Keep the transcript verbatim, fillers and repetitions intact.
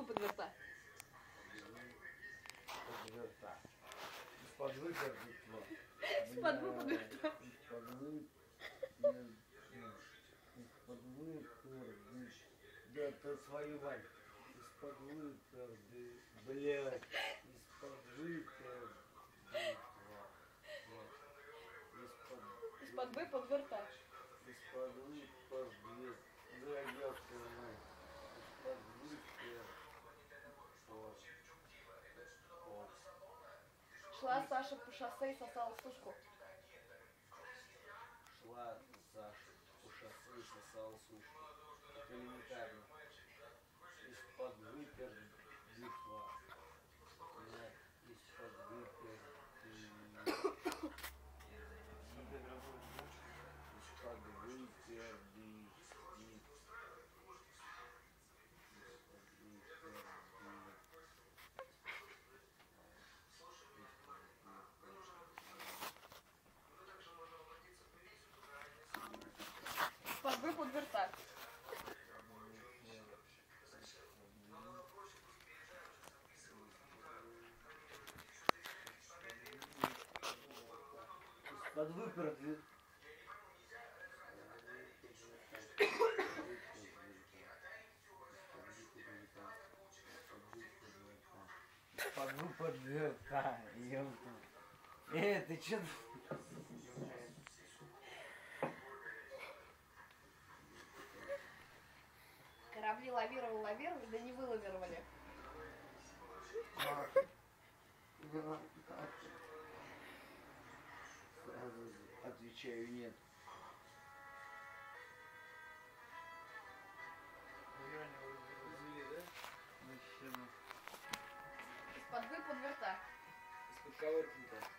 подверта. Подверта. Из-под выпердитва. Из-под вы подверта. Из-под вы... Из-под выперды. Да ты свою мать. Из-под выперды. Блядь. Из-под выпердитва. Из-под вы подверта. Из-под выперды. Да ёпта мать. Из-под выперды. Шла Саша по шоссе и сосала сушку. Шла Саша по шоссе и сосала сушку. Это элементарно. Из-под выпердитва. Нет, из-под выпердитва. Из-под выпердитва. Из-под вы подверта. Из-под выпердитва. Под выпердитва. Ёпта. Э, ты чё? Корабли лавировали, лавировали, да не вылавировали. Сразу отвечаю нет. Из-под вы подверта. Из-под кого это?